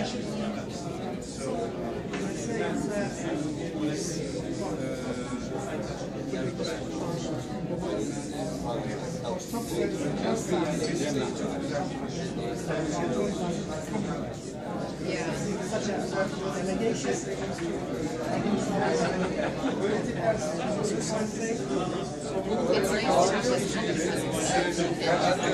Yeah. It's nice to have this kind of presence.